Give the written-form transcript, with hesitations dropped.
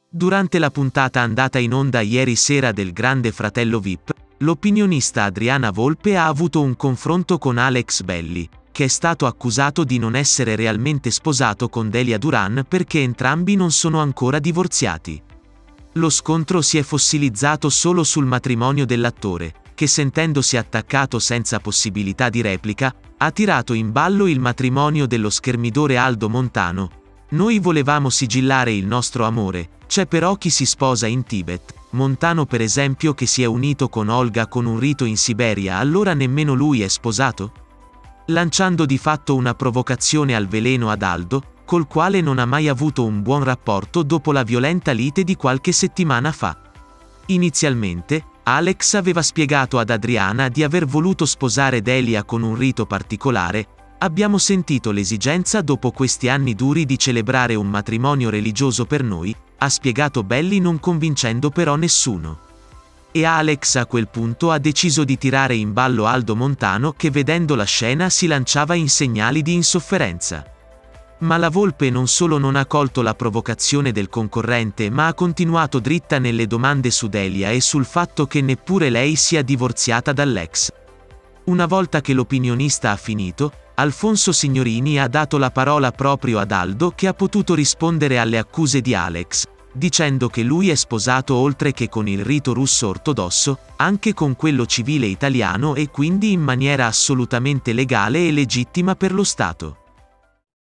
Durante la puntata andata in onda ieri sera del Grande Fratello VIP, l'opinionista Adriana Volpe ha avuto un confronto con Alex Belli, che è stato accusato di non essere realmente sposato con Delia Duran perché entrambi non sono ancora divorziati. Lo scontro si è fossilizzato solo sul matrimonio dell'attore, che sentendosi attaccato senza possibilità di replica, ha tirato in ballo il matrimonio dello schermidore Aldo Montano. Noi volevamo sigillare il nostro amore, c'è però chi si sposa in Tibet, Montano per esempio che si è unito con Olga con un rito in Siberia, allora nemmeno lui è sposato? Lanciando di fatto una provocazione al veleno ad Aldo, col quale non ha mai avuto un buon rapporto dopo la violenta lite di qualche settimana fa. Inizialmente, Alex aveva spiegato ad Adriana di aver voluto sposare Delia con un rito particolare. Abbiamo sentito l'esigenza dopo questi anni duri di celebrare un matrimonio religioso per noi, ha spiegato Belli non convincendo però nessuno. E Alex a quel punto ha deciso di tirare in ballo Aldo Montano che vedendo la scena si lanciava in segnali di insofferenza. Ma la Volpe non solo non ha colto la provocazione del concorrente ma ha continuato dritta nelle domande su Delia e sul fatto che neppure lei sia divorziata dall'ex. Una volta che l'opinionista ha finito, Alfonso Signorini ha dato la parola proprio ad Aldo che ha potuto rispondere alle accuse di Alex, dicendo che lui è sposato oltre che con il rito russo ortodosso, anche con quello civile italiano e quindi in maniera assolutamente legale e legittima per lo Stato.